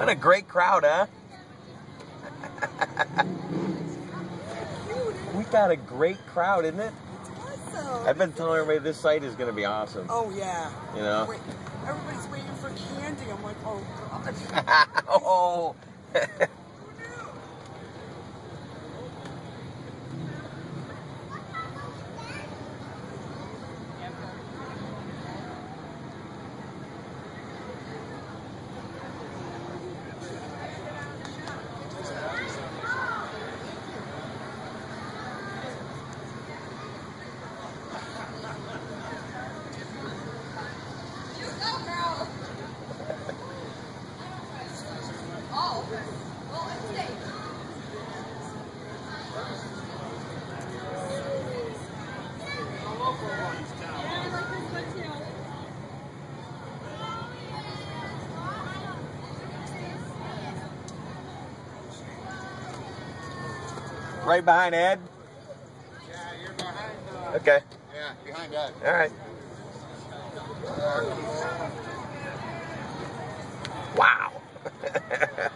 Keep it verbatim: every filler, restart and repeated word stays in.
What a great crowd, huh? We got a great crowd, isn't it? Awesome. I've been telling everybody this site is going to be awesome. Oh, yeah. You know? Wait, everybody's waiting for candy. I'm like, oh, God. Oh. Right behind Ed? Yeah, you're behind. Uh, okay. Yeah, behind Ed. All right. Wow.